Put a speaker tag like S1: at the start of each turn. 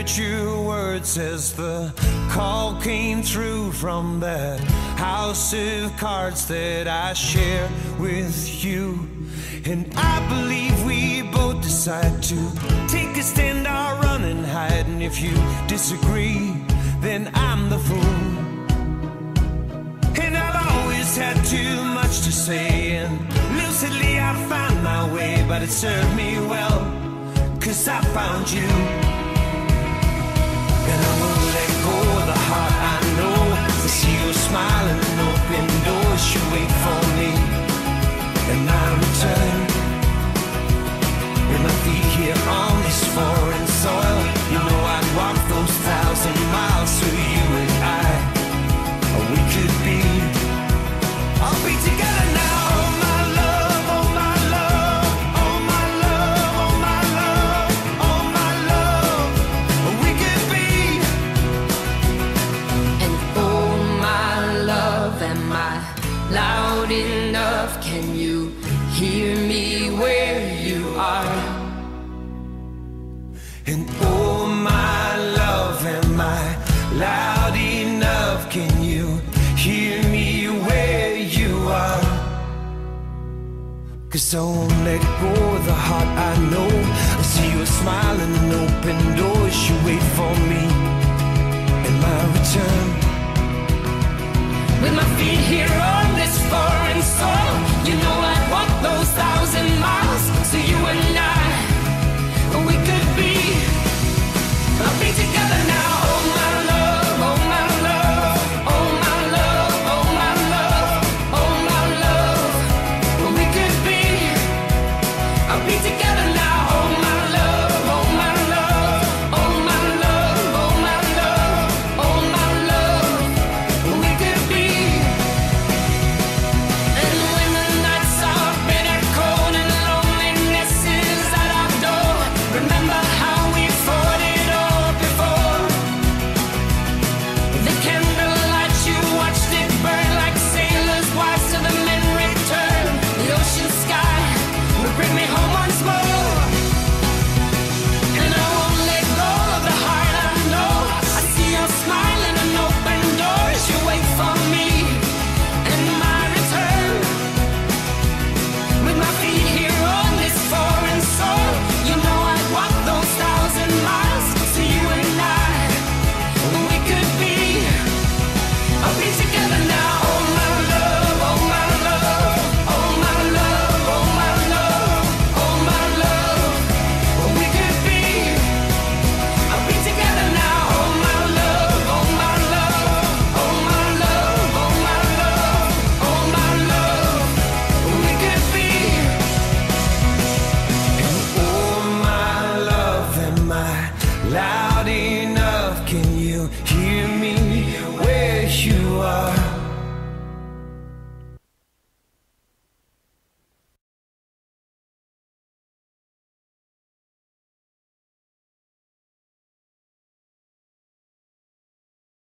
S1: heard your words as the call came through from that house of cards that I share with you. And I believe we both decide to take a stand, or run and hide. And if you disagree, then I'm the fool. And I've always had too much to say, and lucidly I found my way. But it served me well, 'cause I found you. And I won't let go of the heart I know. I see you smiling and open doors. You wait for me, and I return. With my feet here on this foreign soil, you know I'd walk those 1,000 miles so you and I, or we could be. I'll be together now. Oh my love, oh my love, oh my love, oh my love, oh my love, or we could be.
S2: And oh my love, am I loud enough? Can you hear me where you are?
S1: And oh my love, am I loud enough? Can you hear me where you are? 'Cause I won't let go of the heart I know. I see you smiling and open doors. You wait for me in my return.
S2: With my feet here on this foreign soil, you know I'd walk those 1,000 miles so you and I, we could be. I'll be together now. Oh my love, oh my love, oh my love, oh my love, oh my love, we could be. I'll be together now. Oh my love, oh my love, oh my love, oh my love, oh my love, we could be. And when the nights are bitter cold and loneliness is at our door, remember how we fought it all before. The candlelight, you watched it burn like sailors' wives till the men return. The ocean sky will bring me home once more. And I won't let go of the heart I know. I see you smiling and open doors. You wait for me and my return. With my feet here on this foreign soil, you know I'd walk those 1,000 miles so you and I, we could be. I'll be together now. Oh my love, oh my love, oh my love, oh my love, oh my love, we could be. I'll be together now. Oh my love, oh my love, oh my love, oh my love, oh my love, we could be.
S1: And oh my love, am I loud enough? Can you hear me where you are?